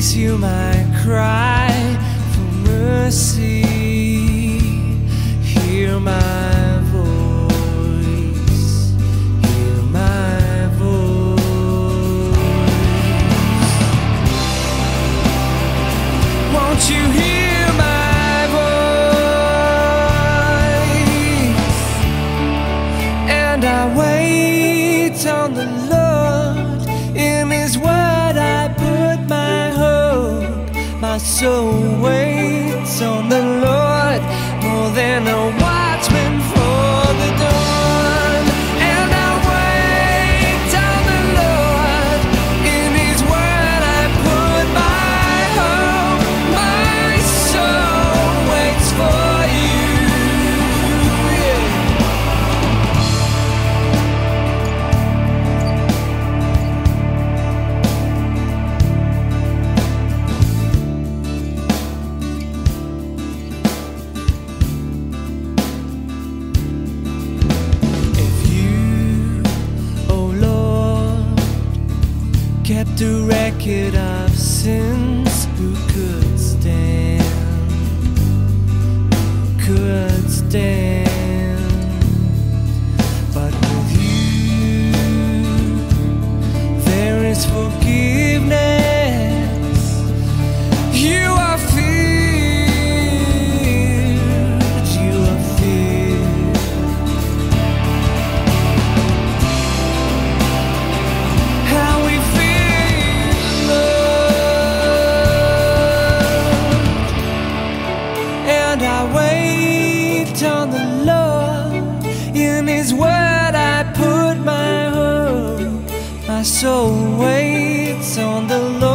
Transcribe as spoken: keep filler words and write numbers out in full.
Please hear my cry for mercy. Hear my voice. Hear my voice. Won't you hear my voice? And I wait on the Lord. In His word I put my hope. My soul waits on the Lord, more than a watchman for the dawn. And I wait on the Lord. In His word I put my hope. My soul waits for you. Yeah. Kept a record of sins, who could stand? Who could stand? But with you there is forgiveness. You are feared, you are feared. How we And I wait on the Lord. In His word I put my hope. My soul waits on the Lord.